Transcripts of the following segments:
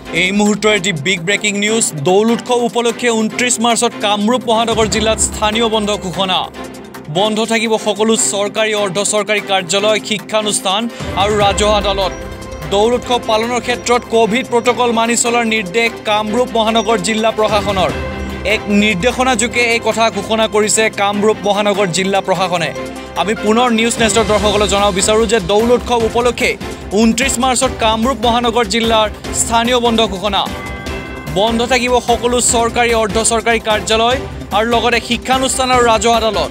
এই মুহূৰ্তৰ এটি বিগ ব্ৰেকিং নিউজ দৌল উৎসৱ উপলক্ষে 29 মাৰ্চত কামৰূপ মহানগৰ জিলাত স্থানীয় বন্ধ ঘোষণা বন্ধ থাকিব সকলো চৰকাৰী অৰ্ধ চৰকাৰী কাৰ্যালয় শিক্ষানুষ্ঠান আৰু ৰাজহুৱা আদালত দৌল উৎসৱ পালনৰ ক্ষেত্ৰত কোভিড প্ৰটকল মানি চলাৰ নিৰ্দেশ কামৰূপ মহানগৰ জিলা প্ৰশাসনৰ এক নিৰ্দেশনাযোগে এই কথা ঘোষণা কৰিছে কামৰূপ মহানগৰ জিলা প্ৰশাসনে আমি পুনৰ নিউজ নেষ্টৰ দৰ্শকলৈ জনাব বিচাৰো যে দৌল উৎসৱ উপলক্ষে 29 মাৰ্চত কামৰূপ মহানগৰ জিলাৰ স্থানীয় বন্ধ ঘোষণা বন্ধ থাকিব সকলো চৰকাৰী অৰ্ধ চৰকাৰী কাৰ্যালয় আৰু লগতে শিক্ষানুষ্ঠান আৰু ৰাজহুৱা আদালত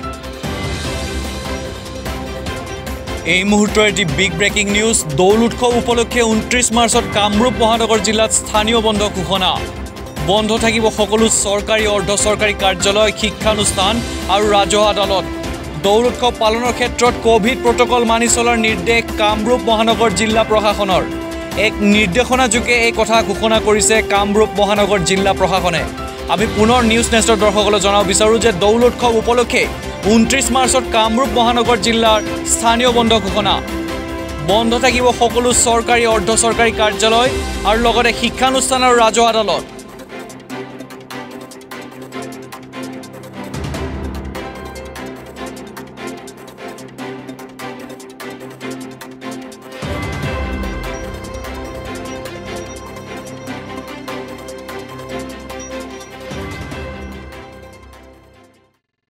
এই মুহূৰ্তৰ এটি বিগ ব্ৰেকিং নিউজ দৌল উৎসৱ উপলক্ষে 29 মাৰ্চত কামৰূপ মহানগৰ জিলাত স্থানীয় বন্ধ ঘোষণা বন্ধ থাকিব সকলো চৰকাৰী অৰ্ধ চৰকাৰী কাৰ্যালয় শিক্ষানুষ্ঠান আৰু ৰাজহুৱা আদালত দৌল উৎসৱ পালনৰ ক্ষেত্ৰত কোভিড প্ৰটকল মানি চলাৰ নিৰ্দেশ কামৰূপ মহানগৰ জিলা প্ৰশাসনৰ এক নিৰ্দেশনাযোগে এই কথা ঘোষণা কৰিছে কামৰূপ মহানগৰ জিলা প্ৰশাসনে আমি পুনৰ নিউজ নেষ্টৰ দৰ্শকলৈ জনাব বিচাৰো যে দৌল উৎসৱ উপলক্ষে 29 মাৰ্চত কামৰূপ মহানগৰ জিলাৰ স্থানীয় বন্ধ ঘোষণা বন্ধ থাকিব সকলো চৰকাৰী অৰ্ধ চৰকাৰী কাৰ্যালয় আৰু লগতে শিক্ষানুষ্ঠান আৰু ৰাজহুৱা আদালত